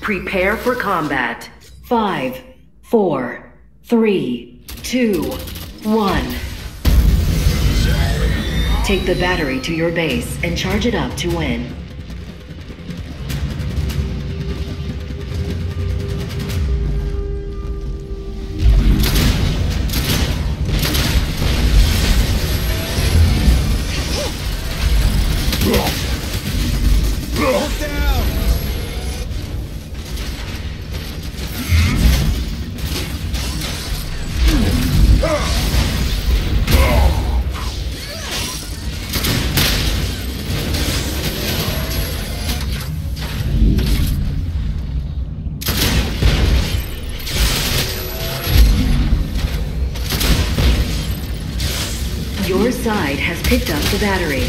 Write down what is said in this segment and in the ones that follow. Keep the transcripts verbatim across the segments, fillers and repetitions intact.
Prepare for combat. Five, four, three, two, one. Take the battery to your base and charge it up to win. Your side has picked up the battery.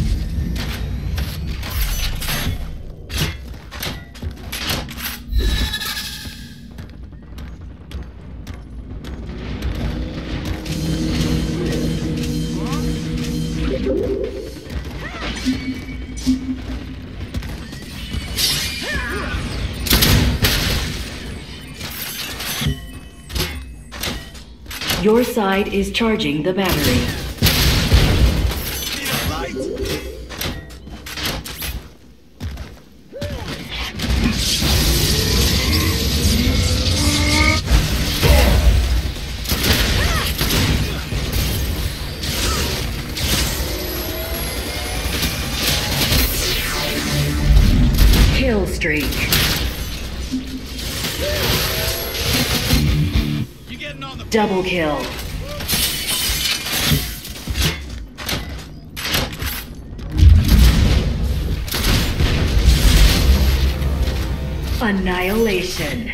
Your side is charging the battery. Kill streak. Double kill. Annihilation.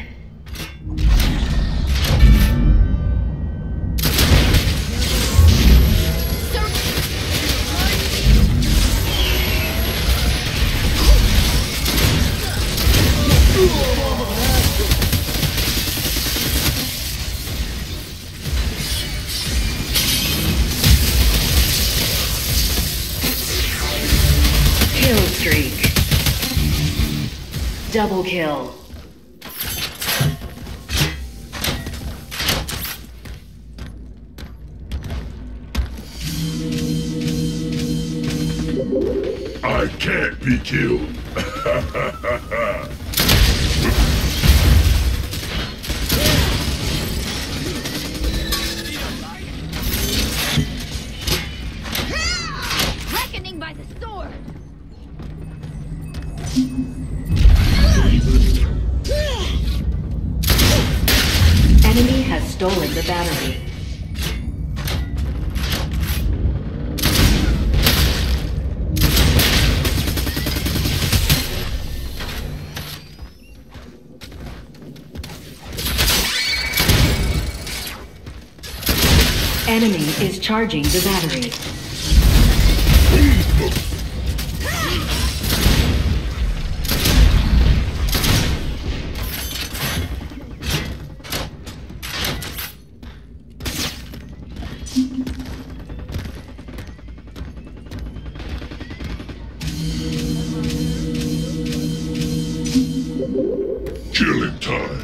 Kill streak. Double kill. I can't be killed. Reckoning by the sword. Enemy has stolen the battery. Enemy is charging the battery. Killing time.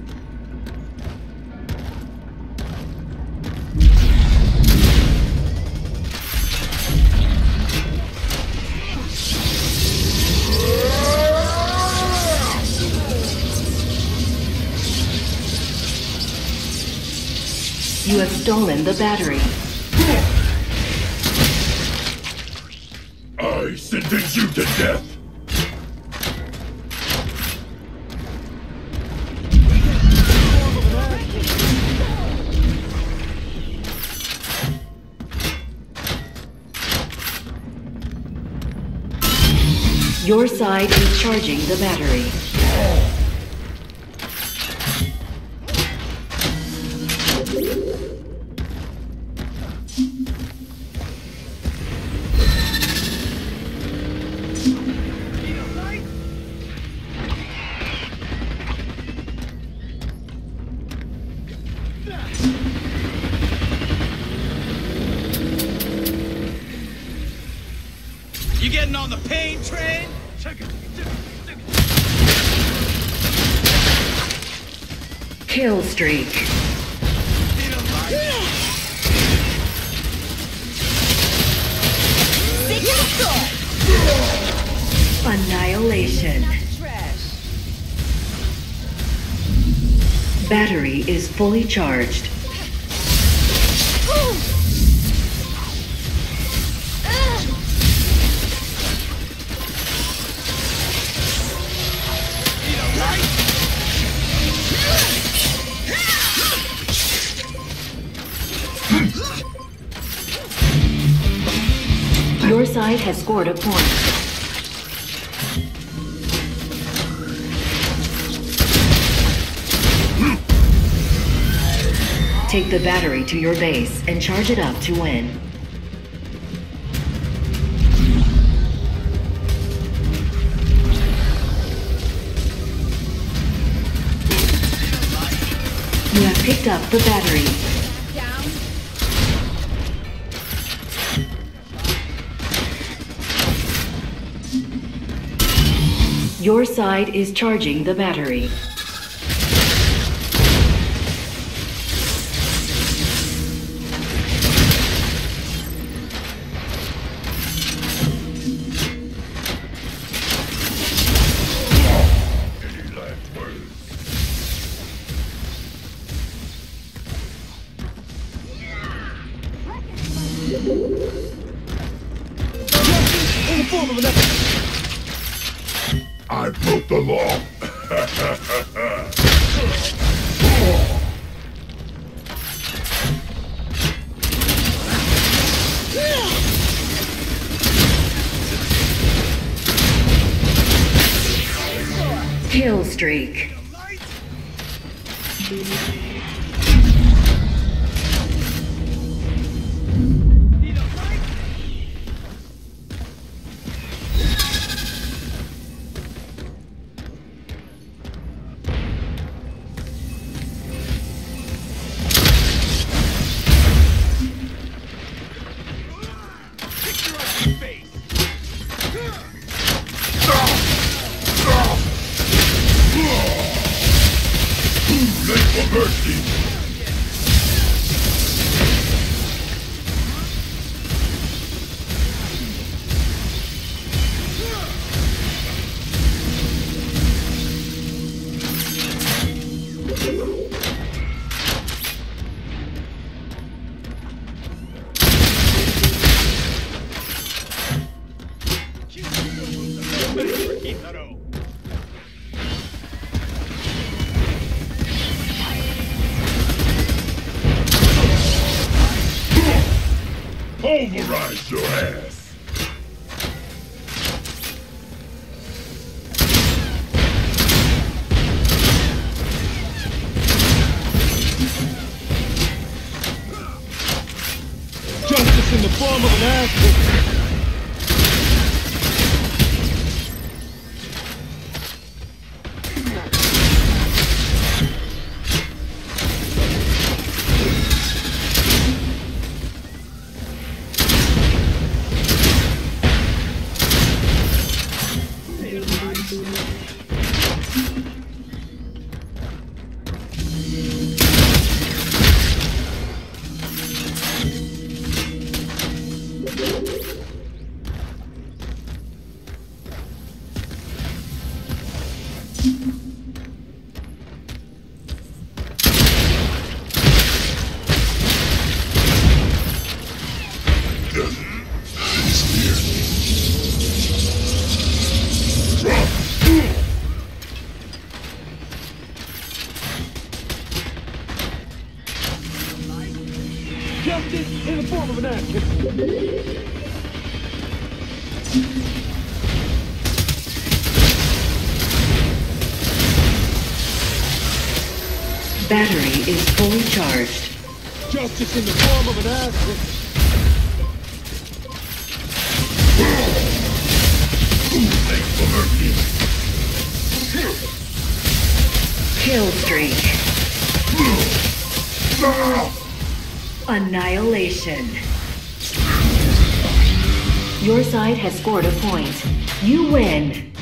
You have stolen the battery. I sentence you to death. Your side is charging the battery. You getting on the pain train? Check it. Kill streak. Annihilation. Battery is fully charged. Your side has scored a point. Take the battery to your base and charge it up to win. You have picked up the battery. Your side is charging the battery. I broke the law. Kill streak. Override your ass. Justice in the form of an ass. Justice in the form of an action. Battery is fully charged. Justice in the form of an action. Thanks for mercy. Kill streak. Annihilation. Your side has scored a point. You win.